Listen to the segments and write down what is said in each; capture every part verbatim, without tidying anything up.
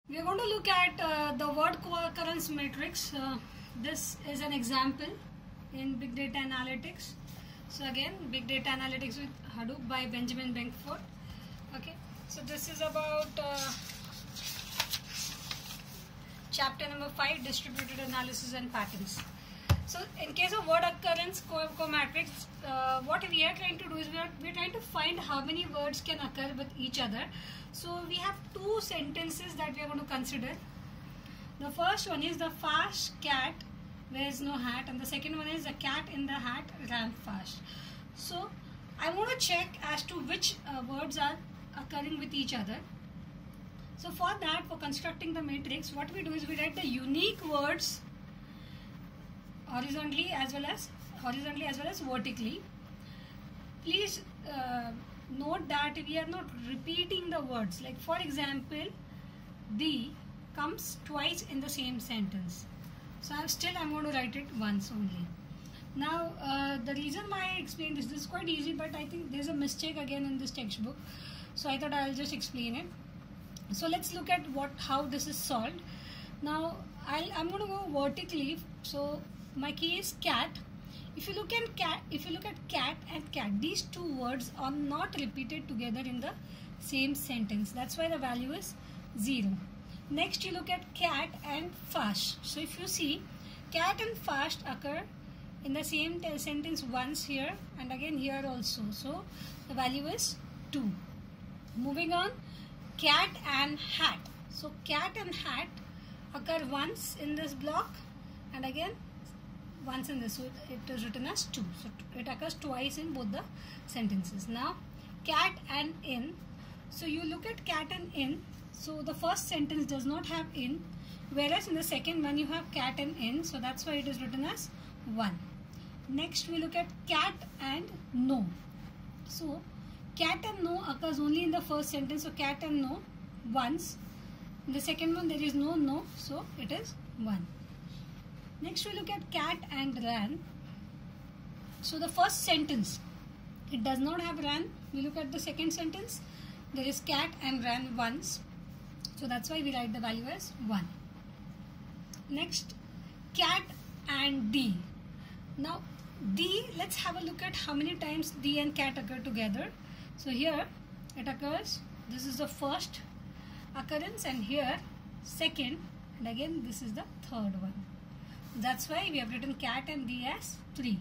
We are going to look at uh, the word co-occurrence matrix. Uh, this is an example in Big Data Analytics. So again, Big Data Analytics with Hadoop by Benjamin Benkford. Okay, so this is about uh, chapter number five, distributed analysis and patterns. So in case of word occurrence co-matrix, uh, what we are trying to do is we are, we are trying to find how many words can occur with each other. So we have two sentences that we are going to consider. The first one is the fast cat wears no hat, and the second one is the cat in the hat ran fast. So I want to check as to which uh, words are occurring with each other. So for that, for constructing the matrix, what we do is we write the unique words horizontally as well as horizontally as well as vertically. Please uh, note that we are not repeating the words. Like for example, the comes twice in the same sentence. So I'm still I'm going to write it once only. Now uh, the reason why I explained this, this is quite easy, but I think there's a mistake again in this textbook. So I thought I'll just explain it. So let's look at what how this is solved. Now I'll, I'm going to go vertically. So my key is cat. If you look at cat, if you look at cat and cat, these two words are not repeated together in the same sentence. That's why the value is zero. Next, you look at cat and fast. So if you see, cat and fast occur in the same sentence once here and again here also. So the value is two. Moving on, cat and hat. So cat and hat occur once in this block and again once in this, so it is written as two. So it occurs twice in both the sentences. Now cat and in. So you look at cat and in. So the first sentence does not have in, whereas in the second one you have cat and in. So that's why it is written as one. Next we look at cat and no. So cat and no occurs only in the first sentence. So cat and no once. In the second one there is no no. So it is one. Next we look at cat and ran. So the first sentence, it does not have ran. We look at the second sentence, there is cat and ran once. So that's why we write the value as one. Next, cat and D. Now D, let's have a look at how many times D and cat occur together. So here it occurs, this is the first occurrence, and here second, and again this is the third one. That's why we have written cat and D as three.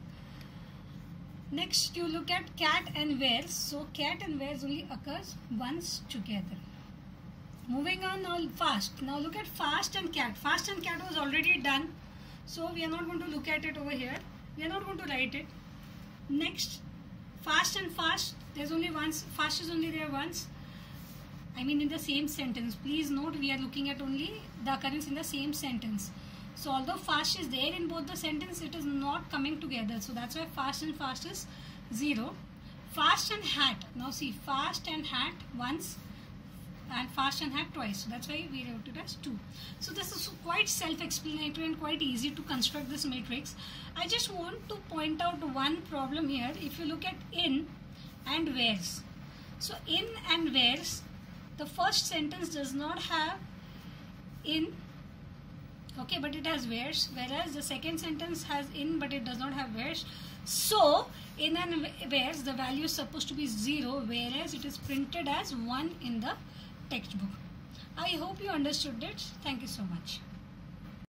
Next you look at cat and wears. So cat and wears only occurs once together. Moving on now fast. Now look at fast and cat. Fast and cat was already done. So we are not going to look at it over here. We are not going to write it. Next, fast and fast. There's only once. Fast is only there once. I mean in the same sentence. Please note we are looking at only the occurrence in the same sentence. So although fast is there in both the sentence, it is not coming together. So that's why fast and fast is zero. Fast and hat. Now see, fast and hat once and fast and hat twice. So that's why we wrote it as two. So this is quite self-explanatory and quite easy to construct this matrix. I just want to point out one problem here. If you look at in and wheres. So in and wheres, the first sentence does not have in. Okay, but it has wheres, whereas the second sentence has in but it does not have wheres. So in and wheres the value is supposed to be zero, whereas it is printed as one in the textbook. I hope you understood it. Thank you so much.